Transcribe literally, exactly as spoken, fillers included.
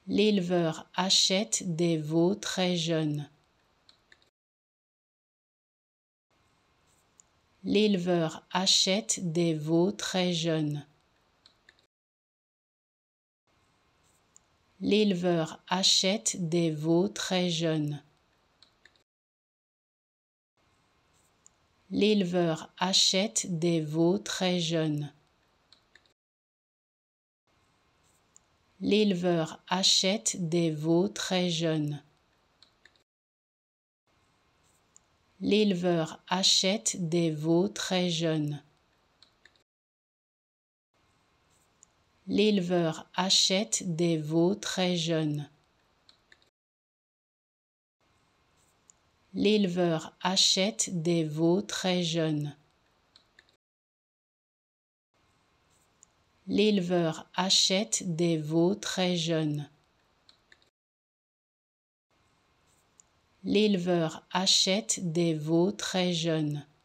L'éleveur achète des veaux très jeunes. L'éleveur achète des veaux très jeunes. L'éleveur achète des veaux très jeunes. L'éleveur achète des veaux très jeunes. L'éleveur achète des veaux très jeunes. L'éleveur achète des veaux très jeunes. L'éleveur achète des veaux très jeunes. L'éleveur achète des veaux très jeunes. L'éleveur achète des veaux très jeunes. L'éleveur achète des veaux très jeunes.